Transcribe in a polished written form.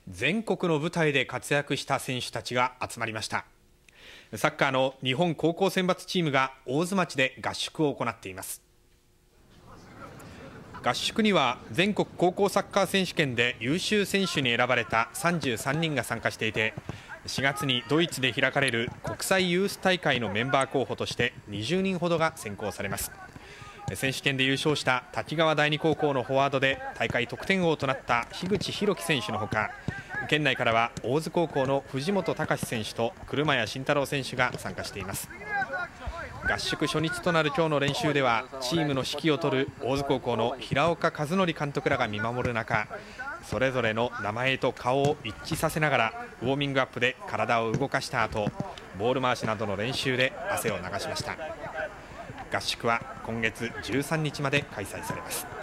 全国の舞台で活躍した選手たちが集まりました。サッカーの日本高校選抜チームが大津町で合宿を行っています。合宿には全国高校サッカー選手権で優秀選手に選ばれた33人が参加していて、4月にドイツで開かれる国際ユース大会のメンバー候補として20人ほどが選考されます。選手権で優勝した滝川第二高校のフォワードで大会得点王となった樋口博樹選手のほか、県内からは大津高校の藤本隆選手と車谷慎太郎選手が参加しています。合宿初日となる今日の練習では、チームの指揮を執る大津高校の平岡和則監督らが見守る中、それぞれの名前と顔を一致させながらウォーミングアップで体を動かした後、ボール回しなどの練習で汗を流しました。合宿は今月13日まで開催されます。